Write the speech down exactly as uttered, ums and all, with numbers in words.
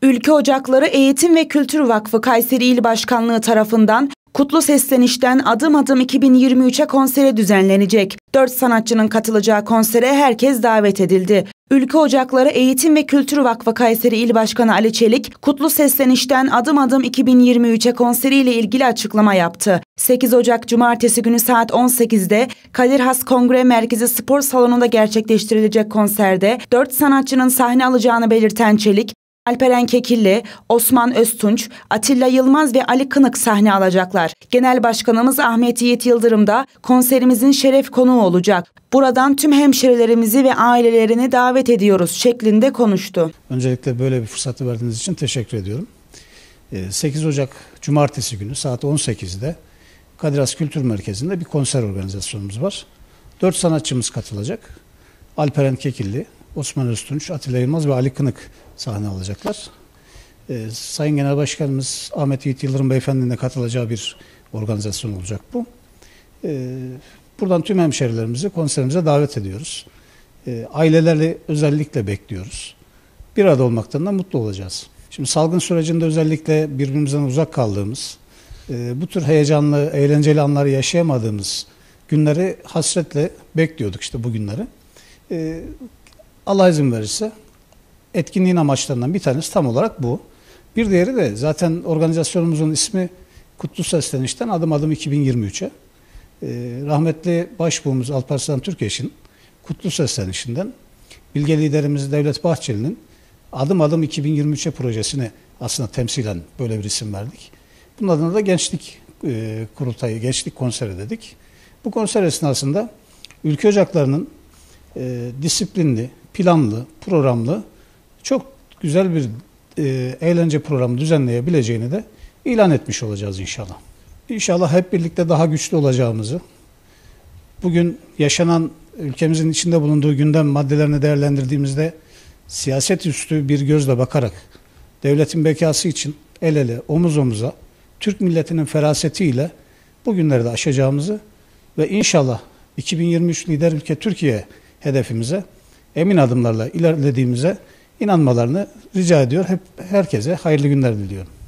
Ülke Ocakları Eğitim ve Kültür Vakfı Kayseri İl Başkanlığı tarafından Kutlu Sesleniş'ten Adım Adım iki bin yirmi üç'e konseri düzenlenecek. Dört sanatçının katılacağı konsere herkes davet edildi. Ülke Ocakları Eğitim ve Kültür Vakfı Kayseri İl Başkanı Ali Çelik, Kutlu Sesleniş'ten Adım Adım iki bin yirmi üç'e konseriyle ilgili açıklama yaptı. sekiz Ocak Cumartesi günü saat on sekiz'de Kadir Has Kongre Merkezi Spor Salonu'nda gerçekleştirilecek konserde dört sanatçının sahne alacağını belirten Çelik, Alperen Kekilli, Osman Öztunç, Atilla Yılmaz ve Ali Kınık sahne alacaklar. Genel Başkanımız Ahmet Yiğit Yıldırım da konserimizin şeref konuğu olacak. Buradan tüm hemşerilerimizi ve ailelerini davet ediyoruz şeklinde konuştu. Öncelikle böyle bir fırsatı verdiğiniz için teşekkür ediyorum. sekiz Ocak Cumartesi günü saat on sekiz'de Kadir Has Kültür Merkezi'nde bir konser organizasyonumuz var. Dört sanatçımız katılacak. Alperen Kekilli, Osman Öztunç, Atilla Yılmaz ve Ali Kınık sahne alacaklar. Ee, Sayın Genel Başkanımız Ahmet Yiğit Yıldırım Beyefendi'nin de katılacağı bir organizasyon olacak bu. Ee, buradan tüm hemşerilerimizi konserimize davet ediyoruz. Ee, ailelerle özellikle bekliyoruz. Bir arada olmaktan da mutlu olacağız. Şimdi salgın sürecinde özellikle birbirimizden uzak kaldığımız, e, bu tür heyecanlı, eğlenceli anları yaşayamadığımız günleri hasretle bekliyorduk işte bu günleri. Ee, Allah izin verirse etkinliğin amaçlarından bir tanesi tam olarak bu. Bir diğeri de zaten organizasyonumuzun ismi Kutlu Sesleniş'ten Adım Adım iki bin yirmi üç'e. Ee, rahmetli Başbuğumuz Alparslan Türkeş'in Kutlu Sesleniş'inden bilge liderimiz Devlet Bahçeli'nin Adım Adım iki bin yirmi üç'e projesini aslında temsilen böyle bir isim verdik. Bunun adına da Gençlik e, Kurultayı, Gençlik Konseri dedik. Bu konser esnasında Ülke Ocakları'nın e, disiplinli, planlı, programlı çok güzel bir e, eğlence programı düzenleyebileceğini de ilan etmiş olacağız inşallah. İnşallah hep birlikte daha güçlü olacağımızı, bugün yaşanan ülkemizin içinde bulunduğu gündem maddelerini değerlendirdiğimizde siyaset üstü bir gözle bakarak devletin bekası için el ele, omuz omuza, Türk milletinin ferasetiyle bu günleri de aşacağımızı ve inşallah iki bin yirmi üç lider ülke Türkiye hedefimize emin adımlarla ilerlediğimize inanmalarını rica ediyor. Hep herkese hayırlı günler diliyorum.